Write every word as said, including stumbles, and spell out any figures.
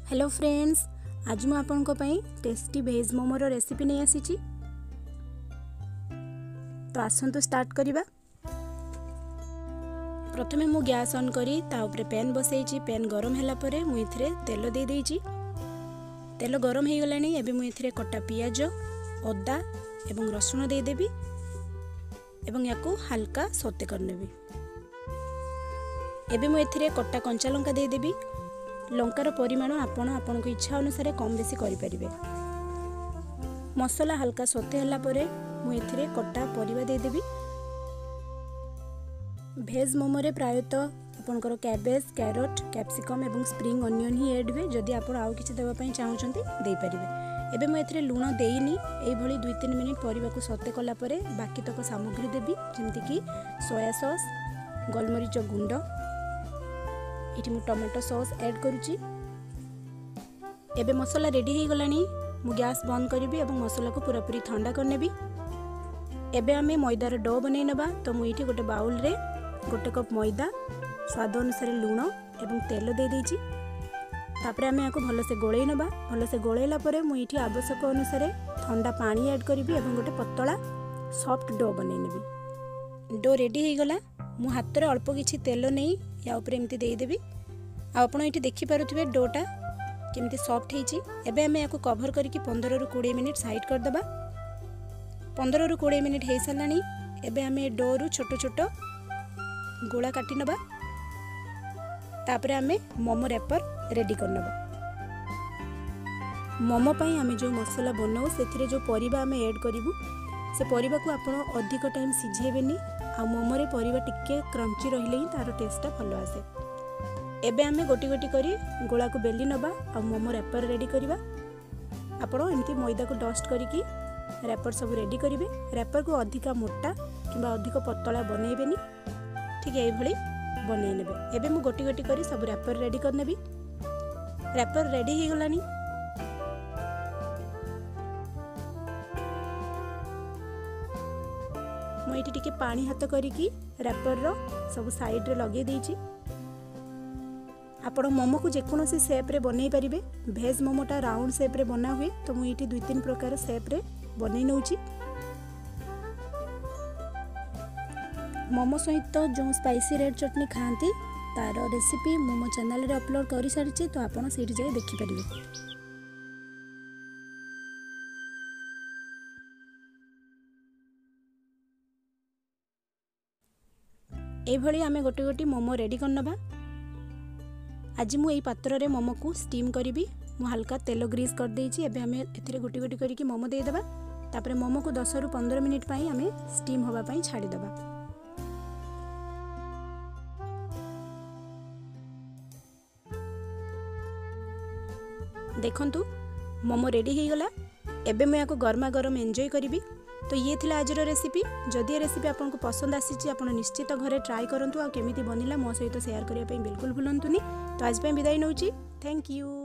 Hello friends, आज मु आपन को पई टेस्टी वेज मोमो रो रेसिपी नहीं आसी छी। तो आसंतु स्टार्ट करिबा। प्रथमे मु गैस ऑन करी ता ऊपर पैन बसई छी। पैन गरम हैला परे मु इथरे तेल दे देई छी। तेल गरम हे गलानी। एबे मु इथरे कटा पियाज, अदा एवं रसुन दे देबी एवं याको हल्का सोते करनेबी। एबे मु इथरे कटा कंचा लंका दे देबी। लंकार परिमाण आपण आपण को इच्छा अनुसार कम बेसी करि परिबे। मसला हल्का सोते हला परे मु एथिरे कटा परिबा दे देबी। भेज मोमो रे प्रायतः आपनकर कैबेज, कैरट, कैप्सिकम एवं स्प्रिंग अनियन ही ऐड हुए। जदि आपण आउ किछि देबा पई चाहउछंती देई परिबे। एबे मु एथिरे लूण देइनी। एई भली दुई तीन मिनिट परिबा को सोते कला परे बाकी तक सामग्री देबी, जेमति कि सोया सॉस, गोलमरीच गुंड, इटी मु टमाटो सॉस ऐड करूची। एबे मसला रेडी हो गलानी। मु गैस बंद करिबी एवं मसला को पूरा पूरी ठंडा करनेबी। एबे आमे मैदार डो बनै नबा। तो मु इटी गोटे बाउल रे गोटे कप मैदा, स्वाद अनुसार लूण एवं तेल दे देइची। तापरे आमे याको भलो से गोळै नबा। भलो से गोळैला परे मु इटी आवश्यक अनुसार ठंडा पानी ऐड करिबी एवं गोटे पतला सॉफ्ट डो बनै नेबी। डो रेडी हो गला। मु हाथ रे अल्प किछि तेल नै या ऊपर एमती दे देबी। आपण इटी देखि पारुथिबे डोटा केमती सॉफ्ट हेची। एबे हमें याको कवर करके पंद्रह रु बीस मिनिट साइड कर दबा। पंद्रह रु बीस मिनिट हे सलानी। एबे हमें डो रु छोटो छोटो गोला काटी नबा। तापरे हमें मोमो रैपर रेडी कर नबा। मोमो पई हमें जो मसाला बनाऊ सेथिरे जो परिबा हमें ऐड करिवु, से परिबा को आपण अधिक टाइम सिझेबेनी। आ मोमो रे परिबा टिके क्रंची रहिले ही तार टेस्टटा भलो आसे। एबे हमें गोटी गोटी करी गोला को बेली नबा आ मोमो रैपर रेडी करिबा। आपण एमती मैदा को डस्ट करिकी रैपर सब रेडी करिवे। रैपर को अधिका मोटा किबा अधिक पतला बनेबेनी, ठीक एई भली बनै नेबे। एबे मु गोटी गोटी करी सब रैपर रेडी कर नेबी। रैपर रेडी हे गलानी। मु एठी टिके पानी हाथ करिकी रैपर रो सब साइड रे लगे देइची। आपण मोमो को जेकोसी शेप रे बनै परिबे। भेज मोमोटा राउंड शेप रे बना हुए, तो मु इटी दुई तीन प्रकार शेप रे बनै नउची। मोमो सहित जो स्पाइसी रेड चटनी खाती तार रेसिपी मो मो चैनल रे अपलोड करि सारिछि। तो आपण सेठी जाय देखि परिबे। एई भली आमे गोटे गोटी मोमो रेडी करनबा। आज मु एई पात्र रे मोमो को स्टीम करिबी। मु हल्का तेल ग्रीस कर देइछि। एबे हमें एथिरे गोटी गोटी करिकि मोमो दे देबा। तापरे मोमो को दस रु पंद्रह मिनिट पई हमें स्टीम होबा पई छाडी देबा। देखंतु मोमो रेडी हे गला। एबे मैं याको गरमा गरम एंजॉय करिबी। तो ये थिला आज रेसिपी। जदि ये रेसिपी आपको पसंद आसी आप निश्चित घरे ट्राई करूँ। आ केमिति बनिला मो सहित शेयर करने बिल्कुल भूलंतुनी। तो आज विदाई नौची। Thank you.